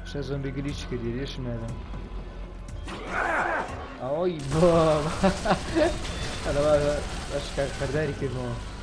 چه زنبی گلیچ کردی ریش مادم آی بابا. حالا باش کرداری که ما